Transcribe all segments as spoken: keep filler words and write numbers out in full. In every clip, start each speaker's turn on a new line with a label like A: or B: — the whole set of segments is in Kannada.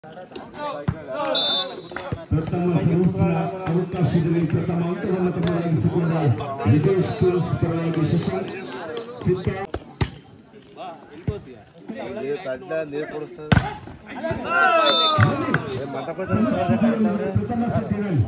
A: ಪ್ರಥಮ ಸೆಮಿಸ್ನ ಅವಕಾಶದಲ್ಲಿ ಪ್ರಥಮ ಅಂಕವನ್ನು ತಮ್ಮದಾಗಿಸಿಕೊಂಡ ವಿಜಯ್ ಸ್ಟೂಲ್ಸ್ ಪರವಾಗಿ ಶಶಾಂಕ್ ಸಿದ್ಧ ಪ್ರಥಮ ಸೆಟ್ಟಿನಲ್ಲಿ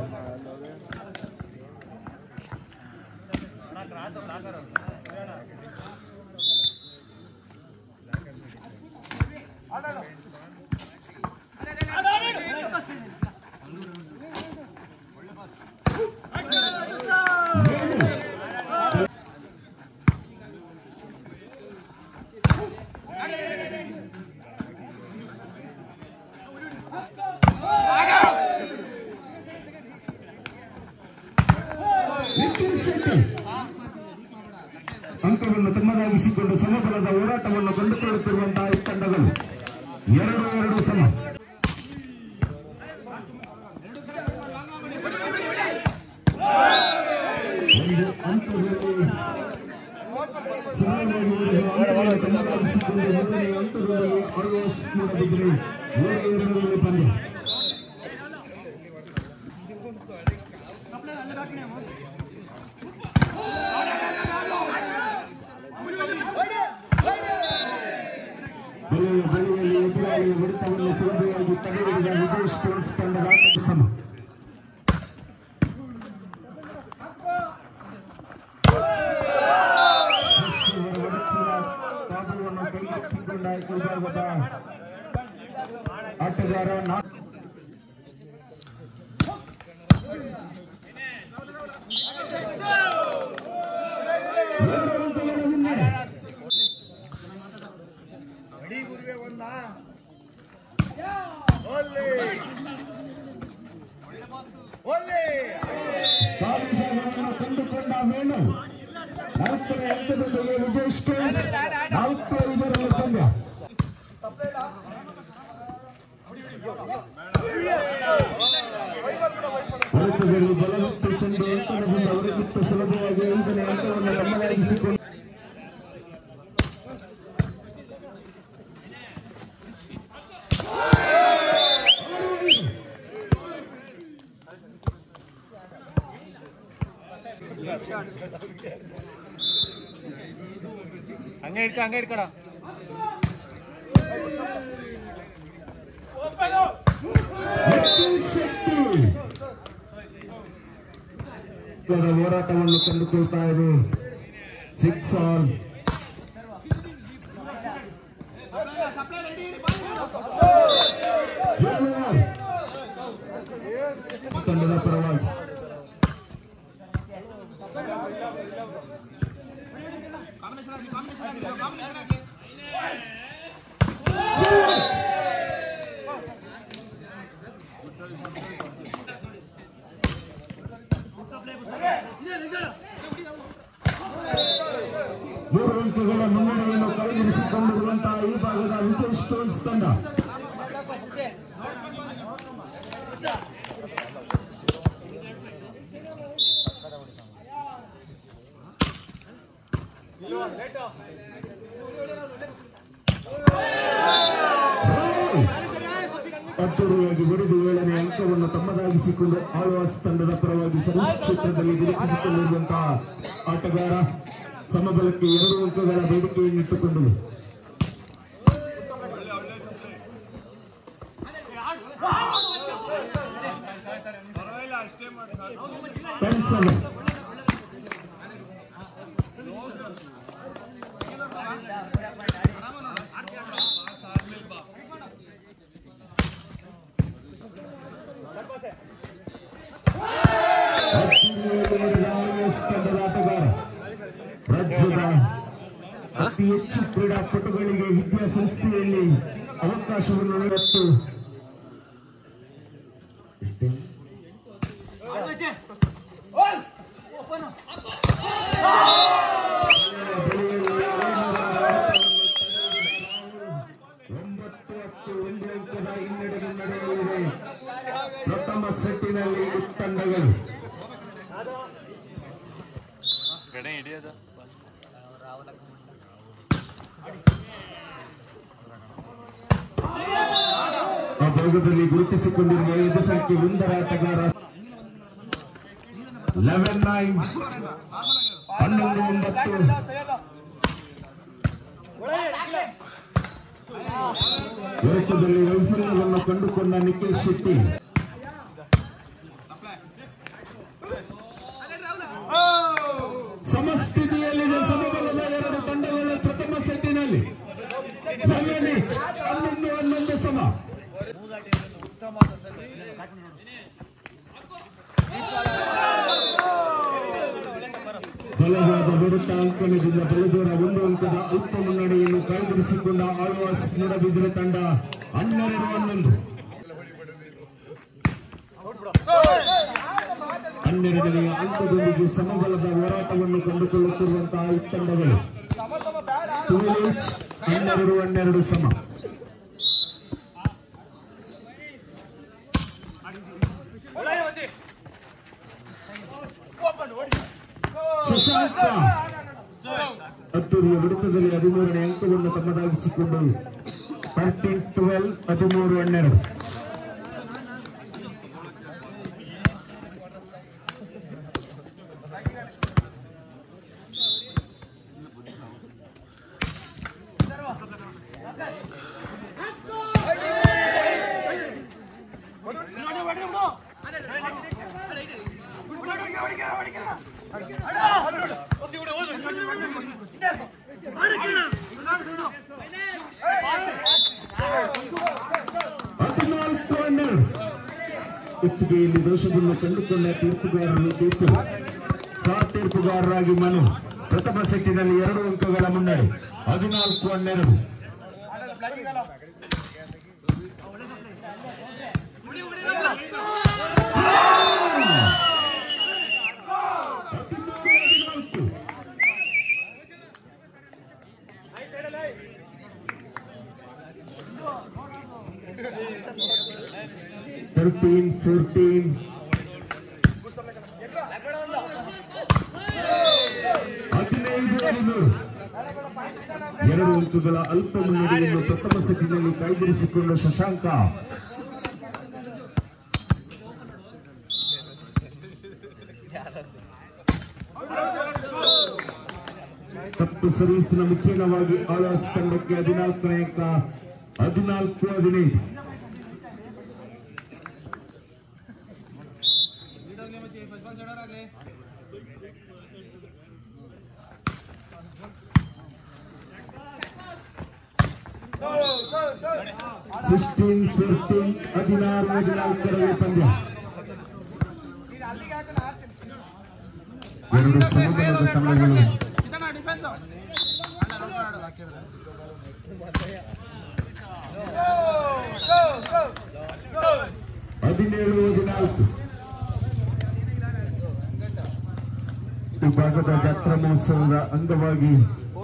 A: ಅಂಕವನ್ನು ತಮ್ಮದಾಗಿಸಿಕೊಂಡು ಸಮಬಲದ ಹೋರಾಟವನ್ನು ಕಂಡುಕೊಳ್ಳುತ್ತಿರುವಂತಹ ಈ ತಂಡಗಳು ಎರಡು ಎರಡು ಸಮ. ಒಂದು ಅಂಕದಲ್ಲಿ ಸರಳವಾಗಿ ತಮ್ಮದಾಗಿಸಿಕೊಂಡು ಮೊದಲನೇ ಅಂಕದಲ್ಲಿ ಆಳ್ವಾಸ್ ಮೂಡಬಿದ್ರೆ ಏಳು ಎರಡರಲ್ಲಿ ಪಂದ್ಯ. ಬಲೆಯ ಬಲೆಯಲ್ಲಿ ಎದುರಾಳಿಯ ಹೊಡೆತವನ್ನು ಸುಲಭವಾಗಿ ತಡೆಹಿಡಿದ ವಿಜಯ್ ಸ್ಟೋನ್ಸ್ ತಂಡದ ಆಟದ ಸಮ. ಕಾಬೂವನ್ನು ಕೈಗೆತ್ತಿಕೊಂಡ ವಿಭಾಗದ ಆಟಗಾರ ಕಾಲೇಜನ್ನು ಕಂಡುಕೊಂಡ ವೇಣು ನಾಲ್ಕನೇ ಅಂಕದೊಂದಿಗೆ ವಿಜಯ್ ಸ್ಟೋನ್ಸ್ ನಾಲ್ಕು ಐದರಲ್ಲಿ ಪಂದ್ಯ. ಭಾರತದಲ್ಲಿ ಬಲವತ್ತು ಚೆಂಡು ಅಂಕಣದಿಂದ ಅವರಿಗಿಂತ ಸುಲಭವಾಗಿ ಐದನೇ ಅಂಕವನ್ನು ತಮ್ಮದಾಗಿಸಿಕೊಂಡು
B: ಹಂಗೆ ಇಡ್ಕ ಹಂಗೆ ಇಡ್ಕಡ
A: ಹೋರಾಟವನ್ನು ಕಂಡುಕೊಳ್ತಾ ಇದೆ. ಸಿಕ್ಸ್ ಆಲ್ ತಂಡದ ಪರವಾಗಿ ಮೂರು ಅಂಕಗಳ ಮುನ್ನಡೆಯನ್ನು ಕೈಗಿರಿಸಿಕೊಂಡಿರುವಂತಹ ಈ ಭಾಗದ ವಿಜಯ್ ಸ್ಟೋನ್ಸ್ ತಂಡ ಅದ್ದೂರಿಯಾಗಿ ಹೊಡೆದು ಏಳನೇ ಅಂಕವನ್ನು ತಮ್ಮದಾಗಿಸಿಕೊಂಡು ಆಳ್ವಾಸ್ ತಂಡದ ಪರವಾಗಿ ಸರ್ವಿಸ್ ಕ್ಷೇತ್ರದಲ್ಲಿ ಗುರುತಿಸಿಕೊಂಡಿರುವಂತಹ ಆಟಗಾರ ಸಮಬಲಕ್ಕೆ ಎರಡು ಅಂಕಗಳ ಬೇಡಿಕೆಯನ್ನಿಟ್ಟುಕೊಂಡಿದೆ. ತಂಡದ ಆಟಗಾರ ರಾಜ್ಯದ ಅತಿ ಹೆಚ್ಚು ಕ್ರೀಡಾಪಟುಗಳಿಗೆ ವಿದ್ಯಾಸಂಸ್ಥೆಯಲ್ಲಿ ಅವಕಾಶವನ್ನು ನೀಡುತ್ತು. ಒಂಬತ್ತು ಹತ್ತು ಒಂದು ಅಂಕದ ಹಿನ್ನಡೆಗೆ ನಡೆಯಲಿದೆ ಪ್ರಥಮ ಸೆಟ್ಟಿನಲ್ಲಿ ತಂಡಗಳು. ವಿಭಾಗದಲ್ಲಿ ಗುರುತಿಸಿಕೊಂಡಿರುವ ಐದು ಸಂಖ್ಯೆ ಒಂದರ ಆಟಗಾರ ಲೆವೆನ್ ನೈನ್ ಹನ್ನೊಂದು ಒಂಬತ್ತು ಹೊರತದಲ್ಲಿ ವೈಫಲ್ಯವನ್ನು ಕಂಡುಕೊಂಡ ನಿಖೇಶ್ ಶೆಟ್ಟಿ. ಸಮಸ್ಥಿತಿಯಲ್ಲಿನ ಸಮಬಲದ ಎರಡು ತಂಡಗಳು ಪ್ರಥಮ ಸೆಟ್ಟಿನಲ್ಲಿ ಹನ್ನೊಂದು ಹನ್ನೊಂದು ಸಮ. ಬಲವಾದ ಹೊಡೆತ ಅಂಕಣದಿಂದ ಬಲದೂರ ಒಂದು ಅಂಕದ ಅಲ್ಪ ಮುನ್ನಡೆಯನ್ನು ಕಾಯ್ದಿರಿಸಿಕೊಂಡ ಆಳ್ವಾಸ್ ಮೂಡಬಿದಿರೆ ತಂಡ ಹನ್ನೆರಡು ಹನ್ನೊಂದು. ಹನ್ನೆರಡನೆಯ ಅಂಕದೊಂದಿಗೆ ಸಮಬಲದ ಹೋರಾಟವನ್ನು ಕಂಡುಕೊಳ್ಳುತ್ತಿರುವಂತಹ ಈ ತಂಡಗಳು ಹನ್ನೆರಡು ಹನ್ನೆರಡು ಸಮ. ಶಶಾಂಕ ಹತ್ತೂರಿಯ ಹೊಡೆತದಲ್ಲಿ ಹದಿಮೂರನೇ ಅಂಕವನ್ನು ತಮ್ಮದಾಗಿಸಿಕೊಂಡು ಥರ್ಟೀನ್ ಟ್ವೆಲ್ ಹದಿಮೂರು ಹನ್ನೆರಡು. ಹದಿನಾಲ್ಕು ಹನ್ನೆರಡು ಕುತ್ತಿಗೆಯಲ್ಲಿ ದೋಷವನ್ನು ಕಂಡುಕೊಂಡ ತೀರ್ಪುಗಾರರು ತೀರ್ಪು ಸಹ ತೀರ್ಪುಗಾರರಾಗಿ ಮನು ಪ್ರಥಮ ಸೆಟ್ಟಿನಲ್ಲಿ ಎರಡು ಅಂಕಗಳ ಮುನ್ನಡೆ ಹದಿನಾಲ್ಕು ಹನ್ನೆರಡು. ಥರ್ಟೀನ್ ಫೋರ್ಟೀನ್ ಹದಿನೈದು ಹದಿಮೂರು ಎರಡು ಅಂಕಗಳ ಅಲ್ಪ ಮುನ್ನಡೆಯನ್ನು ಪ್ರಥಮ ಸೆಟ್ಟಿನಲ್ಲಿ ಕಾಯ್ದಿರಿಸಿಕೊಂಡ ಶಶಾಂಕ ತಪ್ಪು ಸರ್ವಿಸ್ನ ಮುಖ್ಯವಾಗಿ ಆಳ್ವಾಸ್ ತಂಡಕ್ಕೆ ಹದಿನಾಲ್ಕನೇ ಅಂಕ ಹದಿನಾಲ್ಕು ಹದಿನೈದು. ಸಿಕ್ಸ್ಟೀನ್ ಫಿಫ್ಟೀನ್ ಹದಿನಾರು ಹದಿನಾಲ್ಕರಲ್ಲಿ ಪಂದ್ಯ. ಎರಡು ಸಮಬಲದ ತಂಡಗಳು ಹದಿನೇಳು ಹದಿನಾಲ್ಕು. ವಿಭಾಗದ ಜಾತ್ರಾ ಮಹೋತ್ಸವದ ಅಂಗವಾಗಿ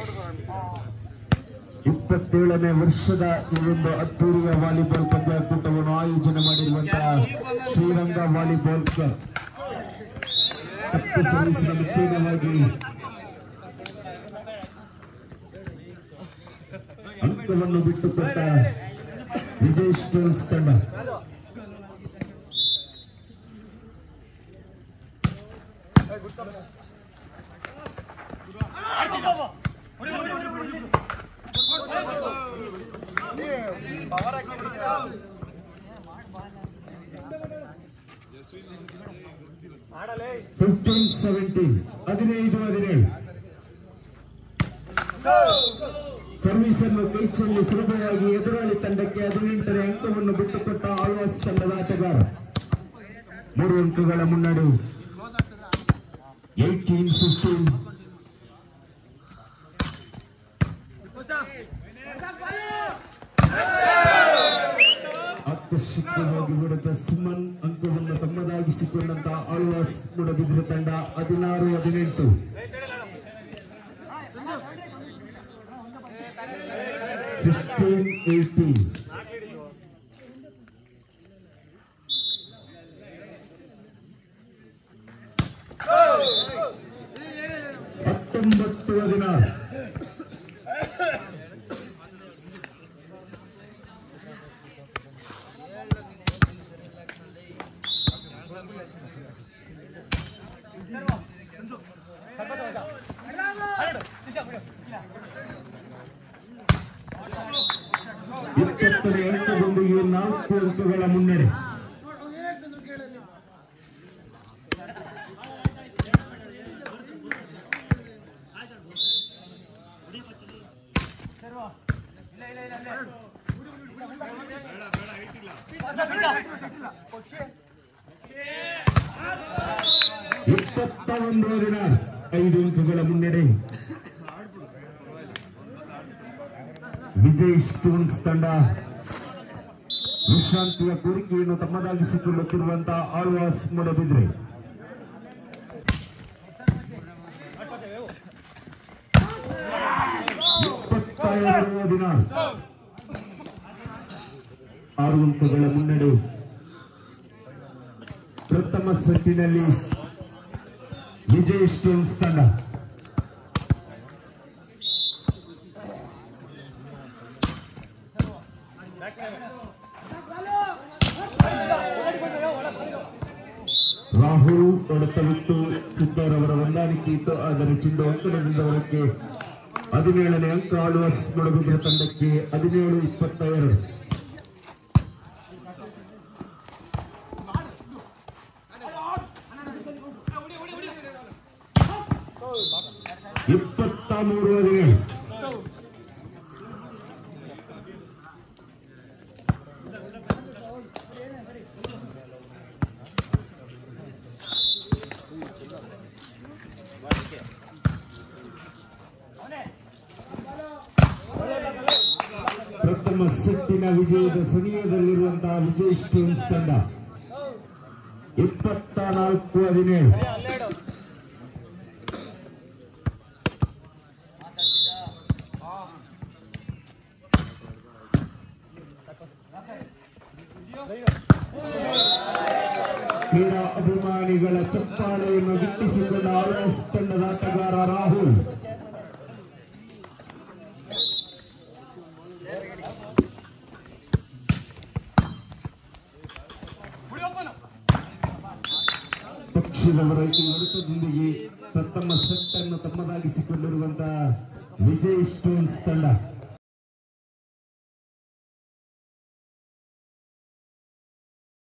A: ಇಪ್ಪತ್ತೇಳನೇ ವರ್ಷದ ಈ ಒಂದು ಹತ್ತೂರಿಯ ವಾಲಿಬಾಲ್ ಪಂದ್ಯಾಕೂಟವನ್ನು ಆಯೋಜನೆ ಮಾಡಿರುವಂತಹ ಶ್ರೀರಂಗ ವಾಲಿಬಾಲ್ ಕ್ಲಬ್ ತಪ್ಪು ಸರ್ವಿಸಿನ ಮುಖ್ಯವಾಗಿ ಅಂಕವನ್ನು ಬಿಟ್ಟುಕೊಟ್ಟ ವಿಜಯ್ ಸ್ಟೋನ್ಸ್ ತಂಡ ಫಿಫ್ಟೀನ್ ಸೆವೆಂಟೀನ್ ಹದಿನೈದು ಹದಿನೇಳು. ಸರ್ವಿಸ್ ಅನ್ನು ಕೈಚಲ್ಲಿ ಸುಲಭವಾಗಿ ಎದುರಾಳಿ ತಂಡಕ್ಕೆ ಹದಿನೆಂಟನೇ ಅಂಕವನ್ನು ಬಿಟ್ಟುಕೊಟ್ಟ ಆಳ್ವಾಸ್ ತಂಡದ ಆಟಗಾರ ಮೂರು ಅಂಕಗಳ ಮುನ್ನಡೆ ಏಟೀನ್ ಫಿಫ್ಟೀನ್. ಆಕರ್ಷಕವಾಗಿ ಹೊಡೆದ ಸುಮನ್ ಅಂಕವನ್ನು ತಮ್ಮದಾಗಿಸಿಕೊಂಡಂತಹ ಆಳ್ವಾಸ್ ಮೂಡಬಿದಿರೆ ತಂಡ ಹದಿನಾರು ಹದಿನೆಂಟು. Sixteen eighteen. ಹತ್ತೊಂಬತ್ತು ಹದಿನಾರು. ನಾಲ್ಕು ಅಂಕಗಳ ಮುನ್ನಡೆ. ಇಪ್ಪತ್ತ ಒಂದು ಹದಿನಾರು ಐದು ಅಂಕಗಳ ಮುನ್ನಡೆ. ವಿಜಯ್ ಸ್ಟೋನ್ಸ್ ತಂಡ ವಿಶ್ರಾಂತಿಯ ಕೋರಿಕೆಯನ್ನು ತಮ್ಮದಾಗಿಸಿಕೊಳ್ಳುತ್ತಿರುವಂತಹ ಆಳ್ವಾಸ್ ಮೂಡಬಿದ್ರೆ. ಇಪ್ಪತ್ತ ಎರಡು ಹದಿನಾರು ಆರು ಅಂಕಗಳ ಮುನ್ನಡೆ. ಪ್ರಥಮ ಸೆಟ್ಟಿನಲ್ಲಿ ವಿಜಯ್ ಸ್ಟೋನ್ಸ್ ತಂಡ ರಾಹುಲ್ ಹೊಡೆತವಿತ್ತು. ಸಿದ್ದರ್ ಅವರ ಹೊಂದಾಣಿಕೆ ಇತ್ತು, ಆದರೆ ಚಿಂಡು ಅಂಕಣದಿಂದ ಹೊರಕ್ಕೆ. ಹದಿನೇಳನೇ ಅಂಕ ಆಳ್ವಾಸ್ ಮೂಡಬಿದ್ರೆ ತಂಡಕ್ಕೆ. ಹದಿನೇಳು ಇಪ್ಪತ್ತ ಎರಡು. ಇಪ್ಪತ್ತ ಮೂರು ಹದಿನೇಳು. ಪ್ರಥಮ ಸೆಟ್ಟಿನ ವಿಜಯದ ಸಮಯದಲ್ಲಿರುವಂತಹ ವಿಜಯ್ ಸ್ಟೋನ್ಸ್ ತಂಡ ಇಪ್ಪತ್ತ ನಾಲ್ಕು ಹದಿನೇಳು. ಕ್ರೀಡಾ ಅಭಿಮಾನಿಗಳ ಚಪ್ಪಾಳೆಯನ್ನು ಗಿಟ್ಟಿಸಿಕೊಂಡ ಆಳ್ವಾಸ್ ತಂಡದ ಆಟಗಾರ ರಾಹುಲ್. ಪಕ್ಷದವರ ಈ ಹೊಡೆತದೊಂದಿಗೆ ಪ್ರಥಮ ಸೆಟ್ ಅನ್ನು ತಮ್ಮದಾಗಿಸಿಕೊಂಡಿರುವಂತಹ ವಿಜಯ್ ಸ್ಟೋನ್ಸ್ ತಂಡ